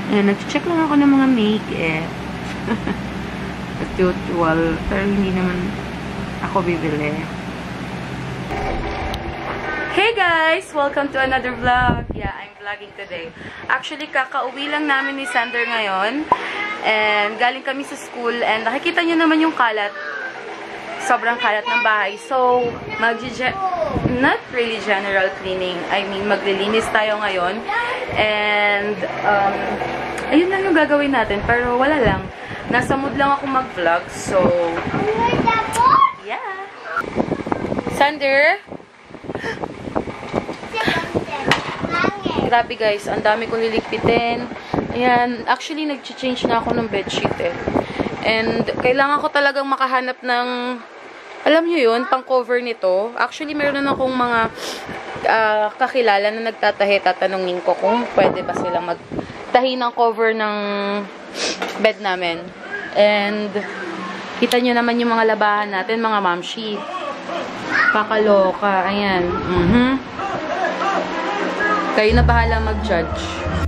Ayan, nag-check lang ako ng mga make-up. As usual. Pero hindi naman ako bibili. Hey guys! Welcome to another vlog. Yeah, I'm vlogging today. Actually, kakauwi lang namin ni Sander ngayon. And galing kami sa school. And nakikita nyo naman yung kalat. Sobrang kalat ng bahay. So, not really general cleaning. I mean, maglilinis tayo ngayon. And, ayun lang yung gagawin natin. Pero wala lang. Nasa mood lang ako mag-vlog. So, yeah. Sander? Grabe guys, ang dami kong liligpitin. Ayan, actually nag-change na ako ng bedsheet eh. And kailangan ko talagang makahanap ng, alam nyo yun, pang cover nito. Actually meron na akong mga kakilala na nagtatahi. Tatanungin ko kung pwede ba silang magtahi ng cover ng bed namin. And kita nyo naman yung mga labahan natin, mga mamshi. Kakaloka, ayan. Kayo na bahala mag-judge.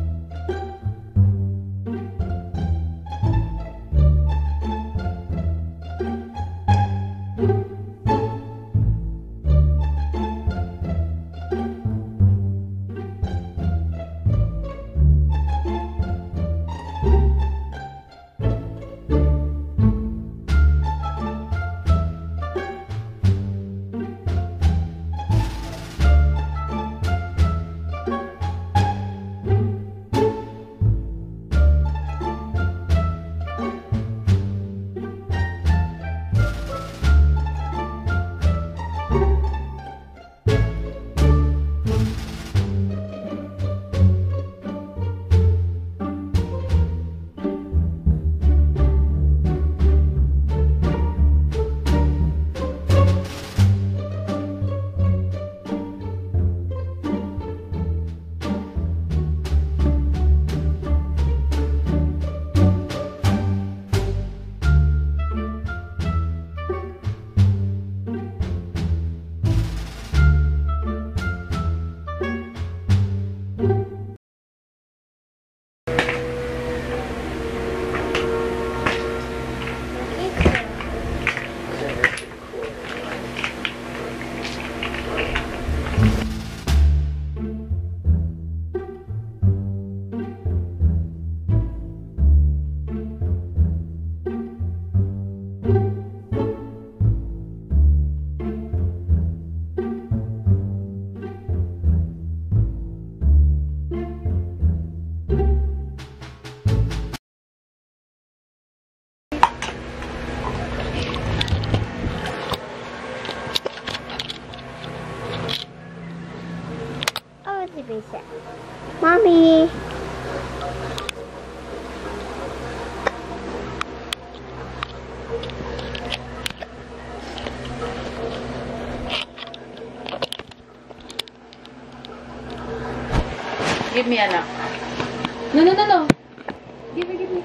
Mommy. Give me, anak. No. Give me.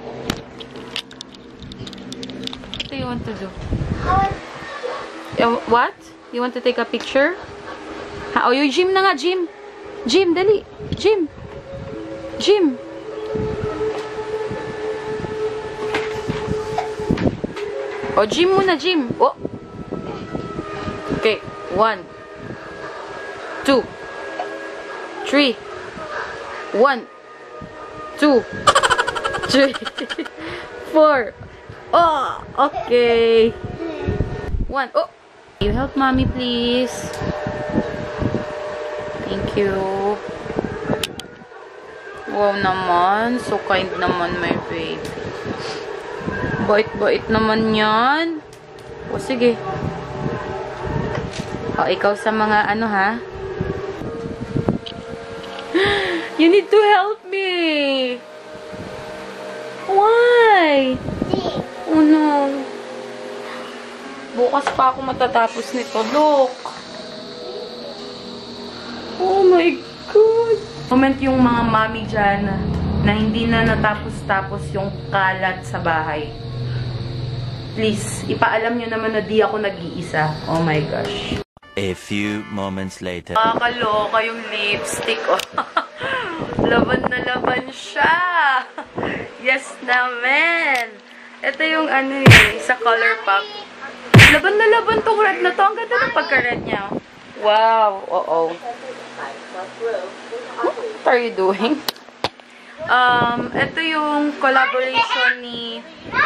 What do you want to do? What? You want to take a picture? Ha, yung gym na nga, gym. Gym, dali. Gym. O, gym muna, gym. Oh. Okay. 1, 2, 3. 1, 2, 3, 4. Oh, okay. 1. Oh. You help mommy, please. Thank you. Wow naman. So kind naman, my baby. Bait-bait naman yan. O, sige. O, ikaw sa mga ano, ha? You need to help me. Why? Oh, no. Bukas pa ako matatapos nito. Look. Oh my God. Comment yung mga mami dyan na hindi na natapos-tapos yung kalat sa bahay. Please, ipaalam nyo naman na di ako nag-iisa. Oh my gosh. A few moments later. Nakakaloka yung lipstick. Oh. Laban na laban siya. Yes naman. Ito yung ano eh, sa color pop. Laban na laban tong red na to. Ang ganda ng pagka-red niya. Wow. Oo. What are you doing? Ito yung collaboration ni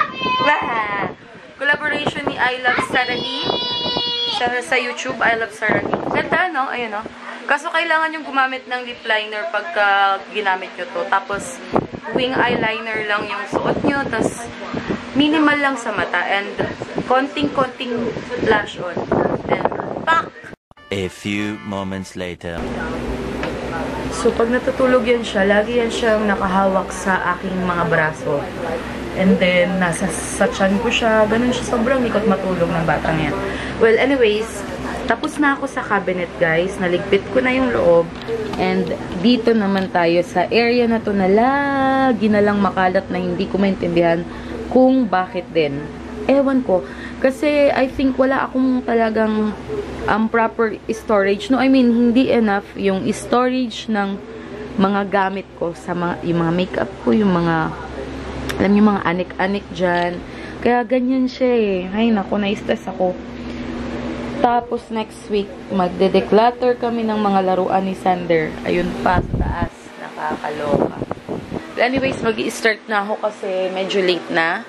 I Love Sarali sa YouTube. I Love Sarali. Ganda, no? Ayun, no? Kaso kailangan yung gumamit ng lip liner pagka ginamit nyo to. Tapos, wing eyeliner lang yung suot nyo. Tapos, minimal lang sa mata. And, konting-konting blush on. And, pak! A few moments later. So, pag natutulog yan siya, lagi yan siyang nakahawak sa aking mga braso. And then, sa tiyan ko siya. Ganun siya. Sobrang likot matulog ng batang yan. Well, anyways, tapos na ako sa cabinet, guys. Naligpit ko na yung loob. And, dito naman tayo sa area na to na lagi na lang makalat na hindi ko maintindihan kung bakit din. Ewan ko. Kasi, I think wala akong talagang proper storage. No, I mean, hindi enough yung storage ng mga gamit ko sa yung mga makeup ko, yung mga, alam niyo, mga anik-anik dyan. Kaya ganyan siya eh. Ay, naku, na-stress ako. Tapos, next week, magde-declutter kami ng mga laruan ni Sander. Ayun pa, sa taas. Nakakaloka. Anyways, mag-i-start na ako kasi medyo late na.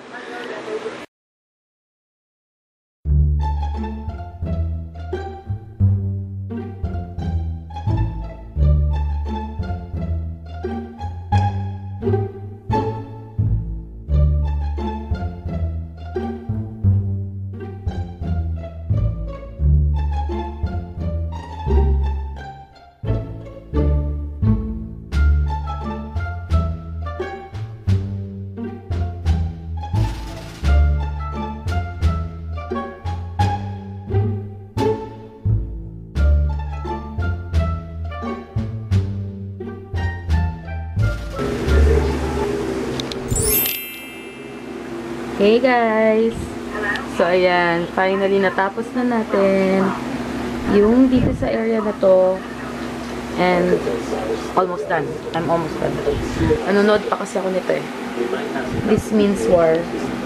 Hey guys! So ayan, finally natapos na natin yung dito sa area na to. And almost done. I'm almost done. Nanonood pa kasi ako nito eh. This means war.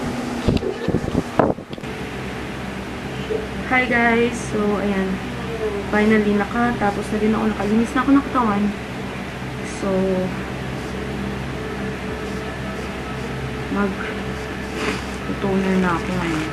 Hi guys! So ayan, finally nakatapos na din ako. Nakalinis na ako ng katawan. So toner na ako ngayon.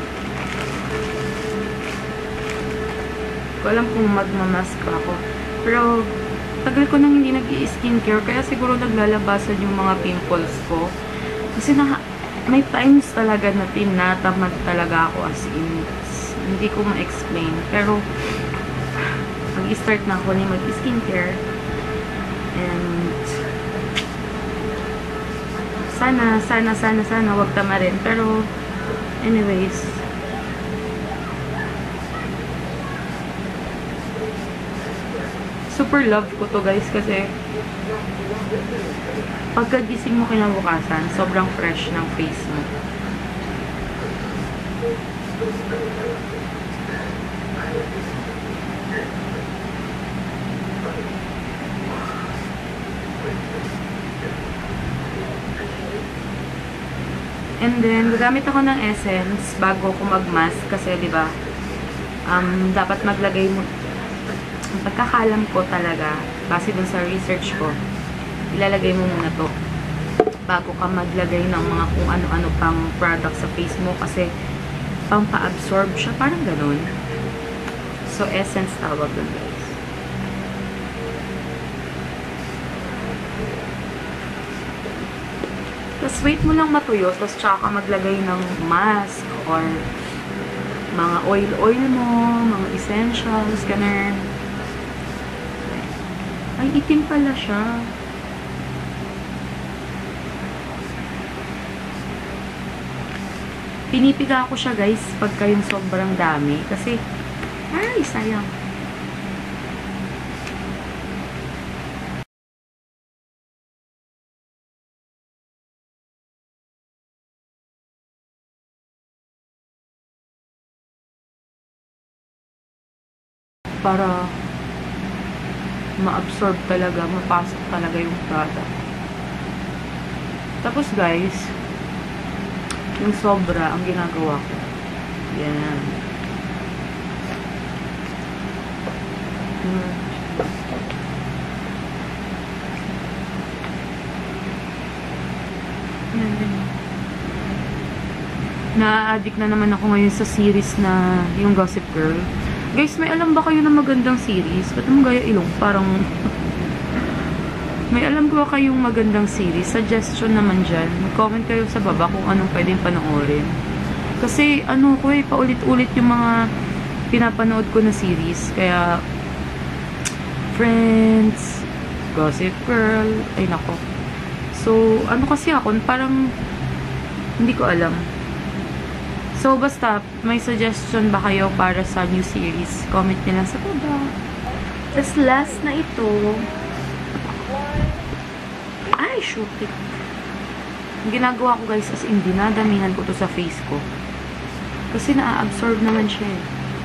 Ko alam kung magmamask pa ako. Pero, tagal ko nang hindi nag-i-skincare, kaya siguro naglalabasan yung mga pimples ko. Kasi may times talaga na tinatamad talaga ako as in. Hindi ko ma-explain. Pero, mag-i-start na ako na mag-skincare. And, sana, wag tama rin. Pero, anyways, super love ko to guys kasi pagkagising mo kinabukasan, sobrang fresh ng face mo. And then, gagamit ako ng essence bago ko mag-mask kasi, di ba, dapat maglagay mo, ang pagkakalam ko talaga, base dun sa research ko, ilalagay mo muna to bago ka maglagay ng mga kung ano-ano pang product sa face mo kasi pampa-absorb siya, parang ganun. So, essence tawag dun, guys. Tapos, wait mo lang matuyo, tapos tsaka ka maglagay ng mask or mga oil mo, mga essentials, ganun. Ay, itim pala siya. Pinipiga ko siya, guys, pagka yung sobrang dami. Kasi, ay, sayang. Para ma-absorb talaga, mapasok talaga yung product. Tapos guys, yung sobra ang ginagawa ko. Yan. Na-addict na naman ako ngayon sa series na yung Gossip Girl. Guys, may alam ba kayo na magandang series? Ba't mo gaya ilong? Parang may alam ba kayong magandang series? Suggestion naman dyan. Mag-comment kayo sa baba kung anong pwedeng panoorin. Kasi ano ko paulit-ulit yung mga pinapanood ko na series. Kaya Friends, Gossip Girl, ay nako. So, ano kasi ako, parang hindi ko alam. So, basta, may suggestion ba kayo para sa new series? Comment nyo lang sa baba. Tapos, last na ito. Ay, shoot it. Ang ginagawa ko, guys, as in, dinadamihan ko to sa face ko. Kasi na-absorb naman siya eh.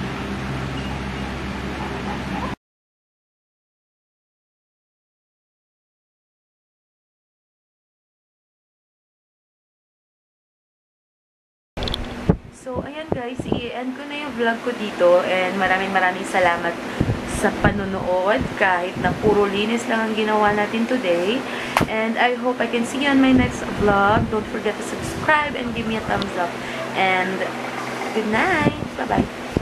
So, ayan guys, i-end ko na yung vlog ko dito and maraming salamat sa panonood kahit na puro linis lang ang ginawa natin today. And I hope I can see you on my next vlog. Don't forget to subscribe and give me a thumbs up. And good night! Bye-bye!